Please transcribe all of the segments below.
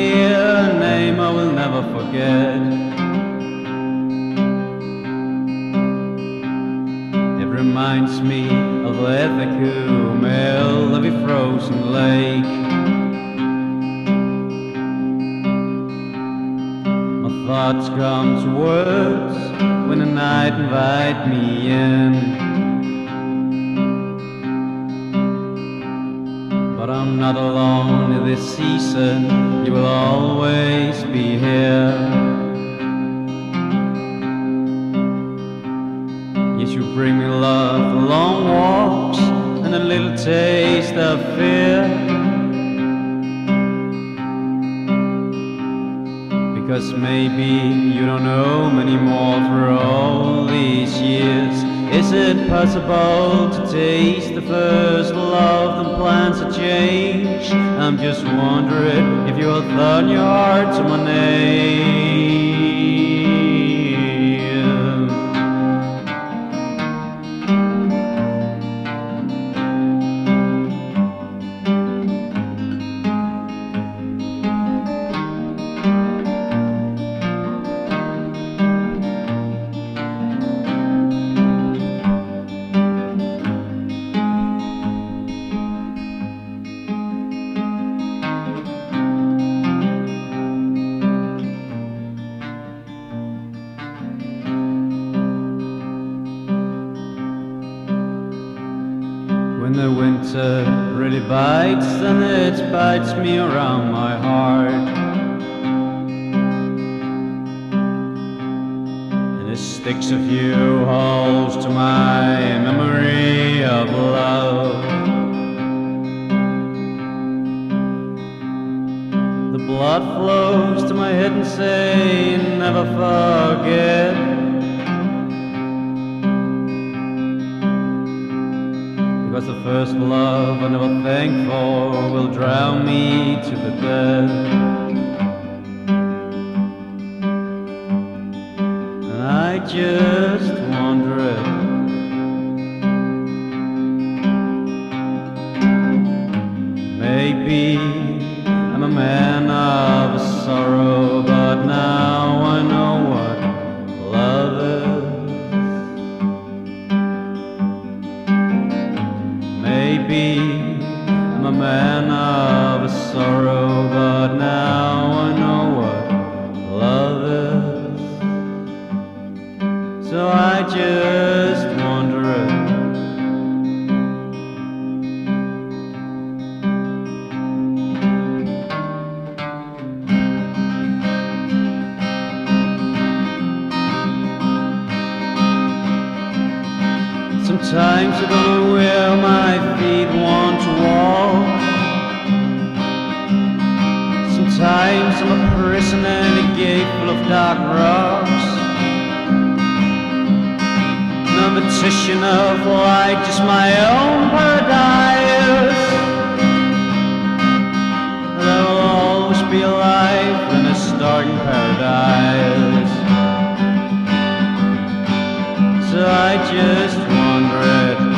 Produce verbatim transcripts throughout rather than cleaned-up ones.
hear a name I will never forget. It reminds me of the cool of a frozen lake. My thoughts come to words when the night invite me in. But I'm not alone in this season, you will always be here. Yes, you bring me love for long walks and a little taste of fear. Because maybe you don't know many more for all these years. Is it possible to taste the first love and plans to change? I'm just wondering if you'll turn your heart to my name. When the winter really bites, then it bites me around my heart. And it sticks a few holes to my memory of love. The blood flows to my head and say, never forget. Because the first love I never thanked for will drown me to the death. And I just wonder if maybe I'm a man of sorrow, but now I know what love is. Maybe I'm a man of sorrow, but now I know what love is. So I just wonder if sometimes I don't know where my feet want to walk. Sometimes I'm a prisoner in a gate full of dark rocks. No petition of light, just my own paradise. There will always be a life in a starting paradise. So I just wonder it.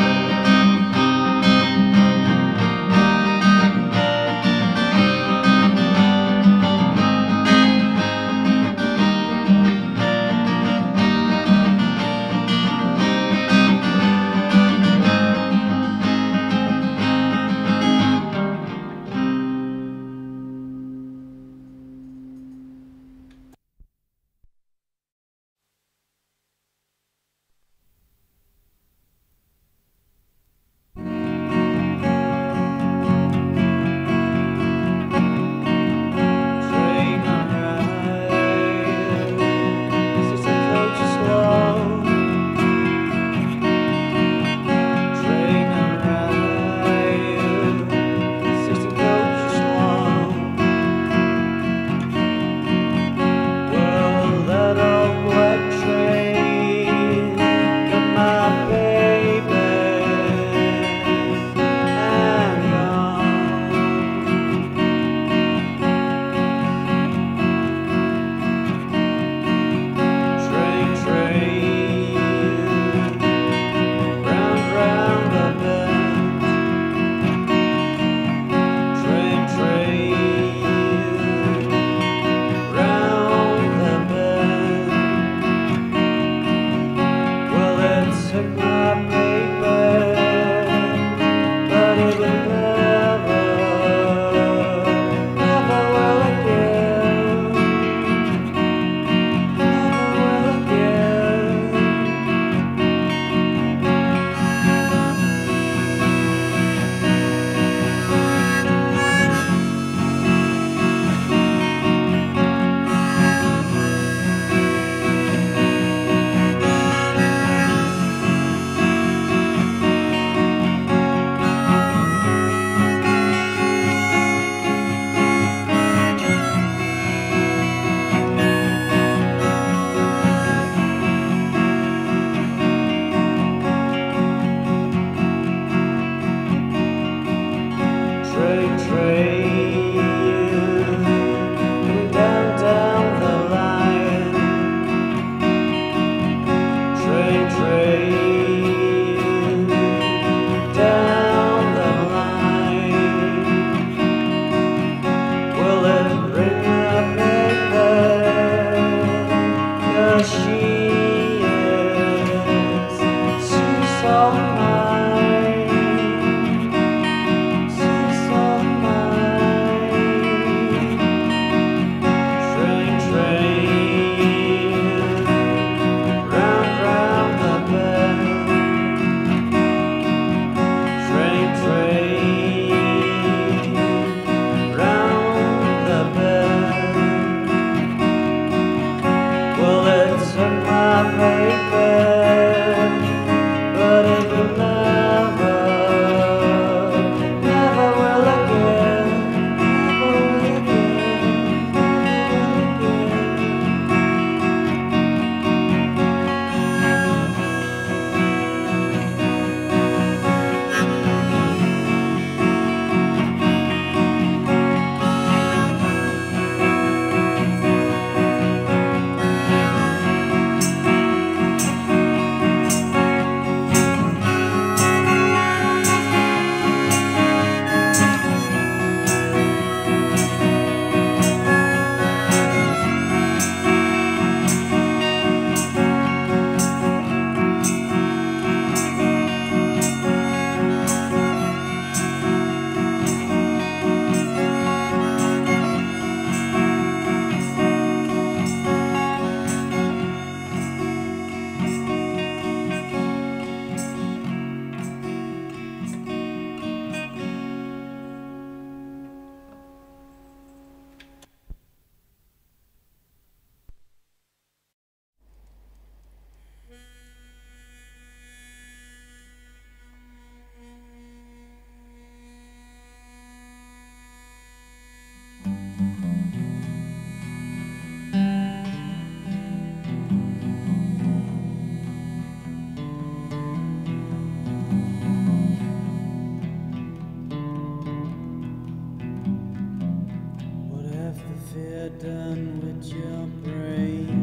you're done with your brain.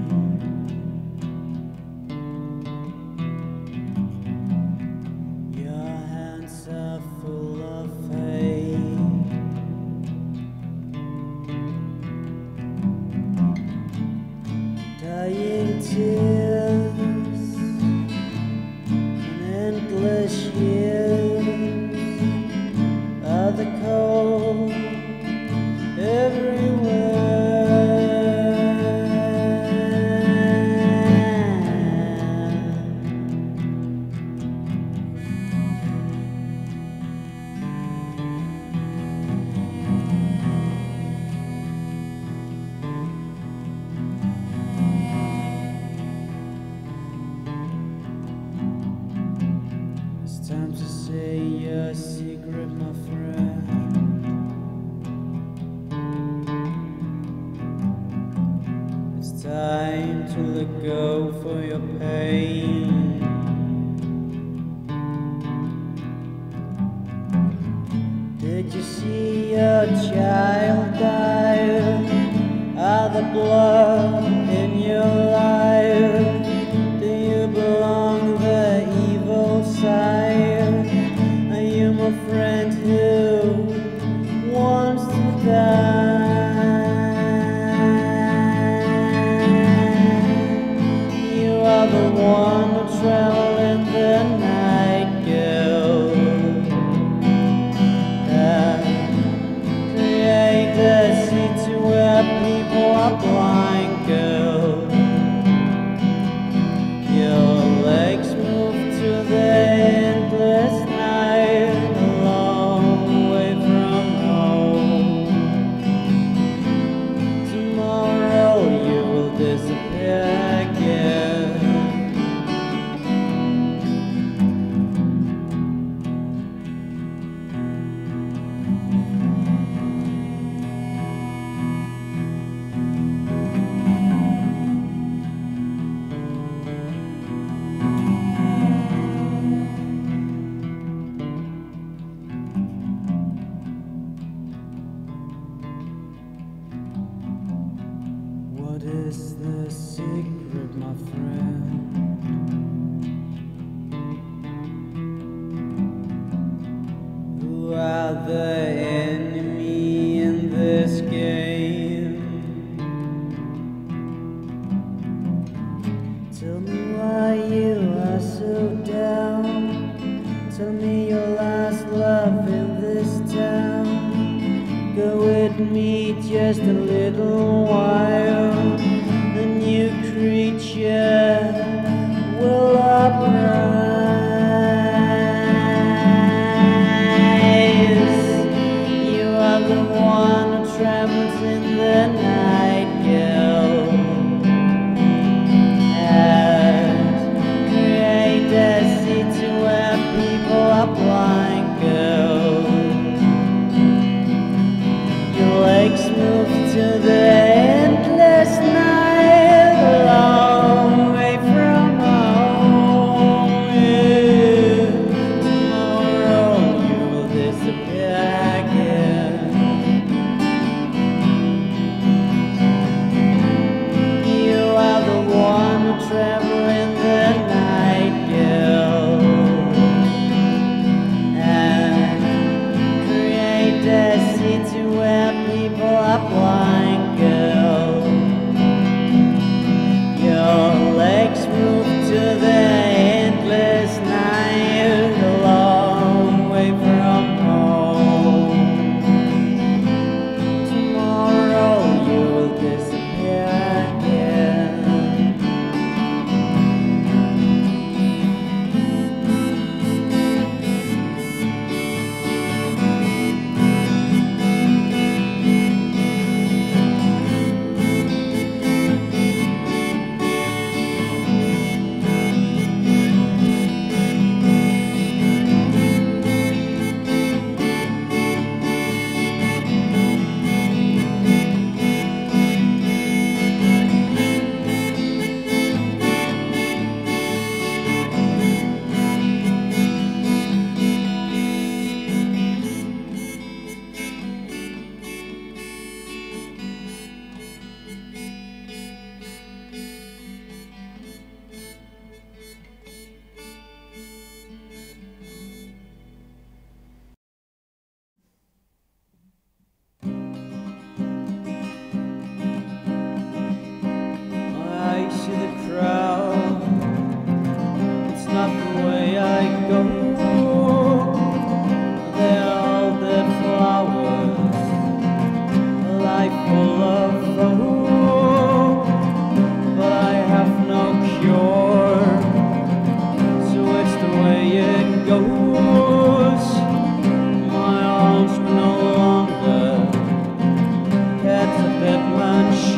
Your hands are full of hate. Dying tears, endless years of the cold everywhere. It's time to say your secret, my friend. It's time to let go for your pain. Did you see your child die? Are the blood in your life? Do you belong the evil side? Are you my friend who wants to die? You are the one who travel in the night, girl. Create a city where people are blind, girl. Your legs move to the endless night, a long way from home. Tomorrow you will disappear again. What is the secret, my friend? Who are the enemy in this game? Tell me why you are so down. Tell me your last love in this town. Go with me just a little while. The new creature will uprise. You are the one who travels in the night, girl, and create a city where people are blind, girl. Your legs move to the endless night, a long way from home. Yeah. Tomorrow you will disappear again.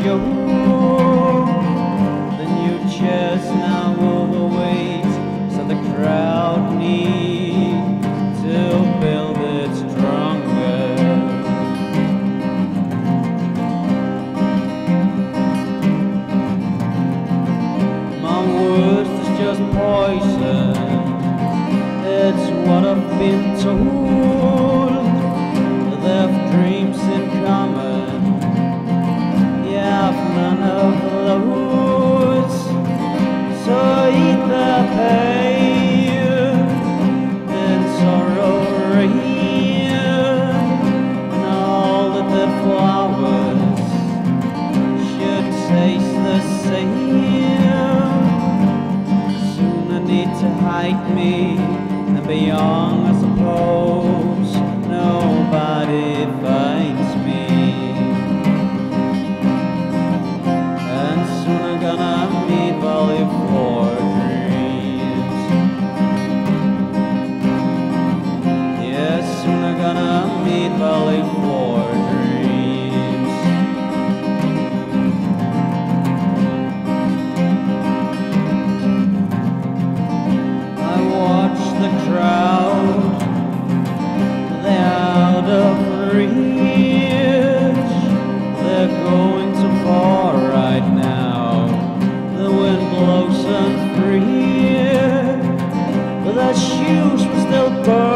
show. The new chairs now overweight, so the crowd need to build it stronger. My worst is just poison, it's what I've been told. They've dreams in common, yeah, I've none of those. So eat the pain and sorrow rain, and all of the flowers should taste the same. Soon I need to hide me and be young, I suppose. Nobody finds me, and soon I'm gonna meet Valley for dreams. Yeah, soon I'm gonna meet Valley for dreams. I watch the crowd, they're out of reach, they're going too far right now. The wind blows them free, but their shoes will still burn.